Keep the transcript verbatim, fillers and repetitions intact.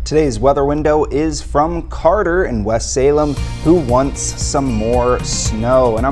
Today's weather window is from Carter in West Salem, who wants some more snow. And I'm